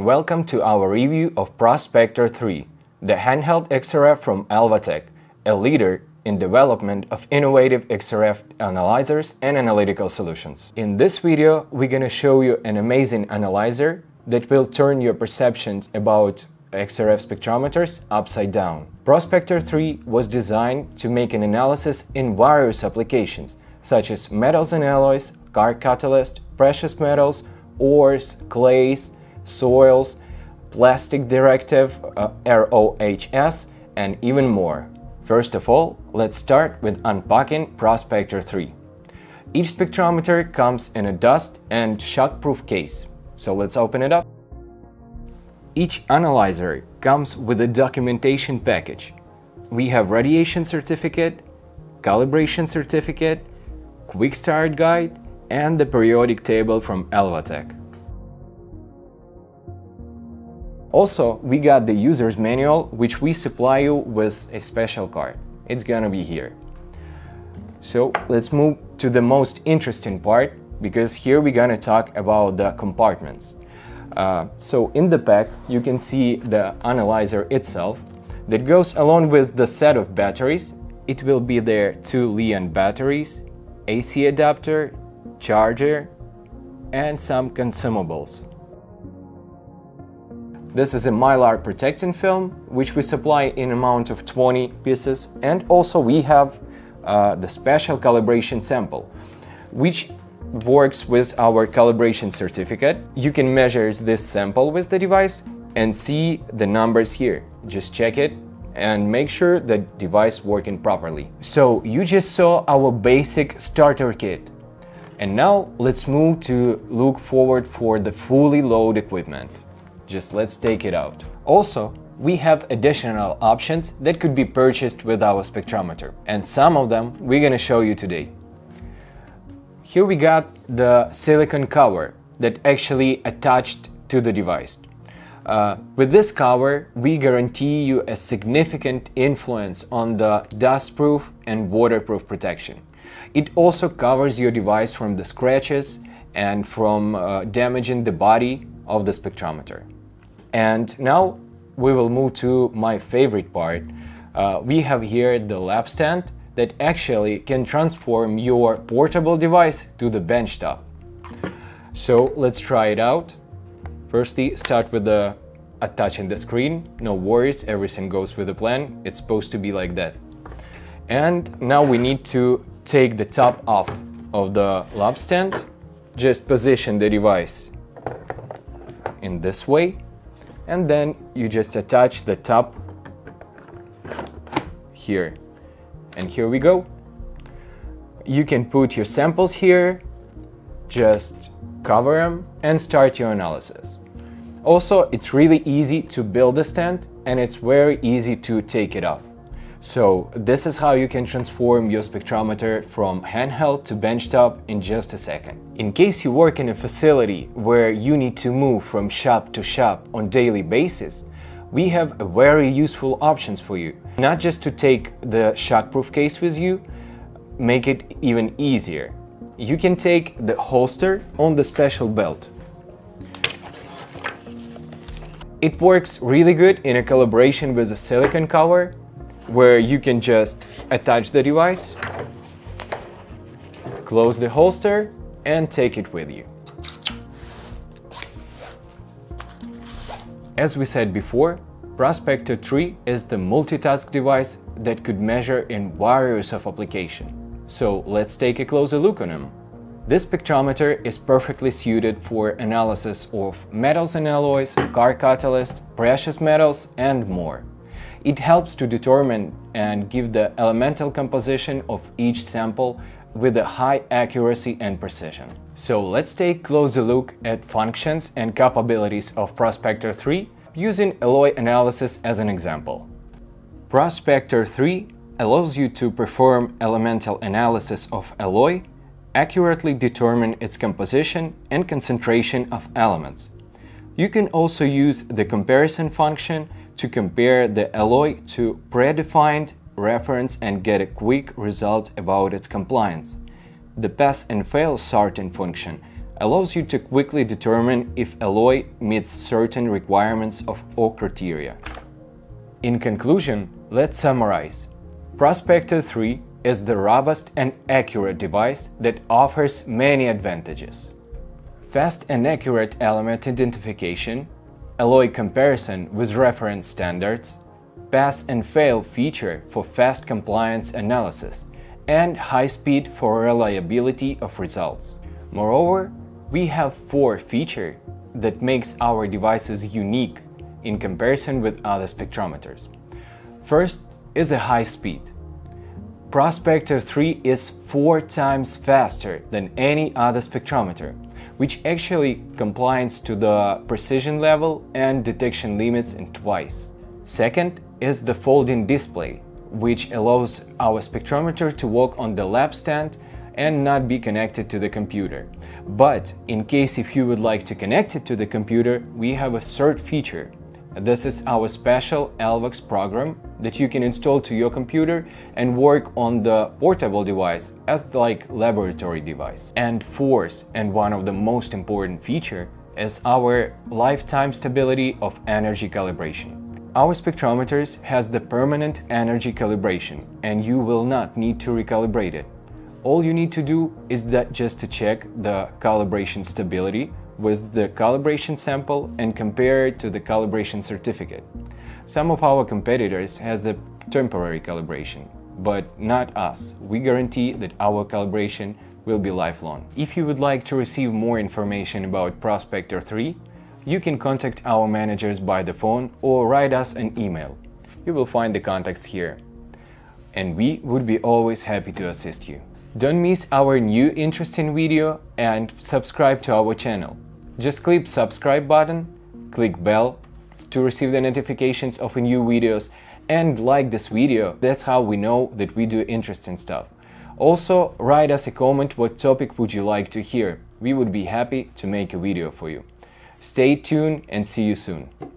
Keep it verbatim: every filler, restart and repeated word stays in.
welcome to our review of ProSpector three, the handheld X R F from Elvatech, a leader in development of innovative X R F analyzers and analytical solutions. In this video, we're gonna show you an amazing analyzer that will turn your perceptions about X R F spectrometers upside down. ProSpector three was designed to make an analysis in various applications, such as metals and alloys, car catalysts, precious metals, ores, clays, soils, plastic directive, uh, R O H S, and even more. First of all, let's start with unpacking ProSpector three. Each spectrometer comes in a dust and shockproof case, so let's open it up. Each analyzer comes with a documentation package. We have radiation certificate, calibration certificate, quick start guide, and the periodic table from Elvatech. Also, we got the user's manual, which we supply you with a special card. It's gonna be here. So let's move to the most interesting part, because here we're gonna talk about the compartments. Uh, so in the pack you can see the analyzer itself that goes along with the set of batteries. It will be there two Li-ion batteries, A C adapter, charger, and some consumables. This is a mylar protecting film, which we supply in amount of twenty pieces, and also we have uh, the special calibration sample, which works with our calibration certificate. You can measure this sample with the device and see the numbers here. Just check it and make sure the device working properly. So you just saw our basic starter kit. And now let's move to look forward for the fully loaded equipment. Just let's take it out. Also, we have additional options that could be purchased with our spectrometer, and some of them we're gonna show you today. Here we got the silicone cover that actually attached to the device. Uh, with this cover, we guarantee you a significant influence on the dust-proof and waterproof protection. It also covers your device from the scratches and from uh, damaging the body of the spectrometer. And now we will move to my favorite part. Uh, we have here the lab stand that actually can transform your portable device to the benchtop. So let's try it out. Firstly, start with the attaching the screen. No worries, everything goes with the plan. It's supposed to be like that. And now we need to take the top off of the lab stand. Just position the device in this way, and then you just attach the top here. And here we go. You can put your samples here, just cover them and start your analysis. Also, it's really easy to build a stand and it's very easy to take it off. So this is how you can transform your spectrometer from handheld to benchtop in just a second. In case you work in a facility where you need to move from shop to shop on daily basis, we have very useful options for you. Not just to take the shockproof case with you, make it even easier. You can take the holster on the special belt. It works really good in a collaboration with a silicone cover, where you can just attach the device, close the holster, and take it with you. As we said before, ProSpector three is the multitask device that could measure in various of applications. So let's take a closer look on them. This spectrometer is perfectly suited for analysis of metals and alloys, car catalysts, precious metals, and more. It helps to determine and give the elemental composition of each sample with a high accuracy and precision. So let's take a closer look at functions and capabilities of ProSpector three using alloy analysis as an example. ProSpector three allows you to perform elemental analysis of alloy, accurately determine its composition and concentration of elements. You can also use the comparison function to compare the alloy to predefined reference and get a quick result about its compliance. The pass and fail sorting function allows you to quickly determine if alloy meets certain requirements of or criteria. In conclusion, let's summarize. ProSpector three is the robust and accurate device that offers many advantages. Fast and accurate element identification, alloy comparison with reference standards, pass and fail feature for fast compliance analysis, and high speed for reliability of results. Moreover, we have four features that makes our devices unique in comparison with other spectrometers. First is a high speed. ProSpector three is four times faster than any other spectrometer, which actually complies to the precision level and detection limits in twice. Second is the folding display, which allows our spectrometer to work on the lab stand and not be connected to the computer. But in case if you would like to connect it to the computer, we have a third feature. This is our special Elvatech program that you can install to your computer and work on the portable device as like laboratory device. And fourth, and one of the most important feature, is our lifetime stability of energy calibration. Our spectrometers has the permanent energy calibration, and you will not need to recalibrate it. All you need to do is that just to check the calibration stability with the calibration sample and compare it to the calibration certificate. Some of our competitors has the temporary calibration, but not us. We guarantee that our calibration will be lifelong. If you would like to receive more information about ProSpector three, you can contact our managers by the phone or write us an email. You will find the contacts here. And we would be always happy to assist you. Don't miss our new interesting video and subscribe to our channel. Just click subscribe button, click bell to receive the notifications of new videos, and like this video. That's how we know that we do interesting stuff. Also, write us a comment what topic would you like to hear. We would be happy to make a video for you. Stay tuned and see you soon.